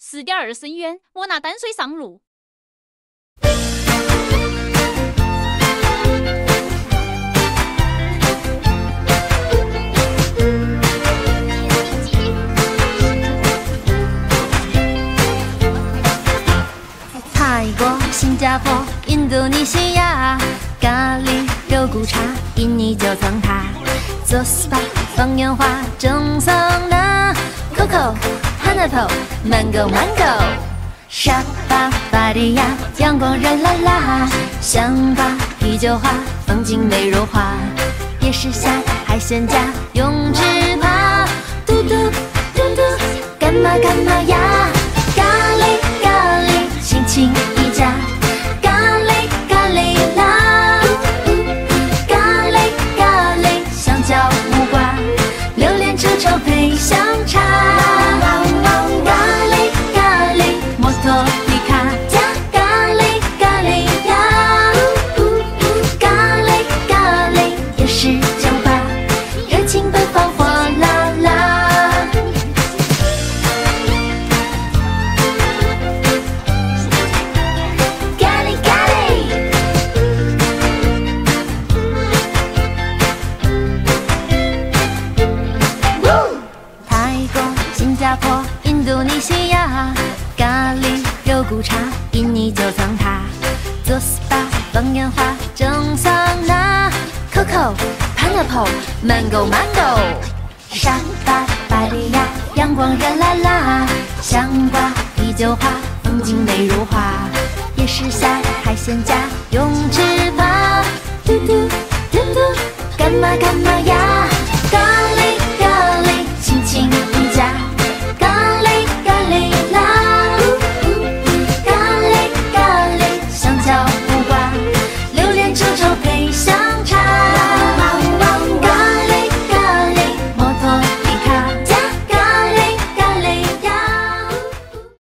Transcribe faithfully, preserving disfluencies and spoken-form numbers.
十点二深渊，我拿淡水上路。 泰国、新加坡、印度尼西亚，咖喱、肉骨茶，印尼九层塔，做 S P A 放烟花，蒸桑拿 ，Coco、Pineapple、Mango Mango， 沙巴、巴堤亚，阳光热辣辣，香瓜、啤酒花，风景美如画，夜市下海鲜价，永之爬，嘟嘟嘟嘟，干嘛干嘛呀？咖喱咖喱，心情一家，咖喱咖喱啦，咖喱咖喱，香蕉木瓜，榴莲臭臭配香茶，咖喱咖喱，摩托皮卡加咖喱咖喱呀，咖喱咖喱，夜市酒吧，热情奔放火辣辣。新加坡、印度尼西亚，咖喱、肉骨茶，印尼九层塔，做 S P A 放烟花，蒸桑拿 ，Coco、Pineapple、Mango Mango， 沙巴、巴堤亚，阳光热辣辣，香瓜、啤酒花，风景美如画，夜市下海鲜价，永之爬，嘟嘟嘟嘟，干嘛干嘛呀？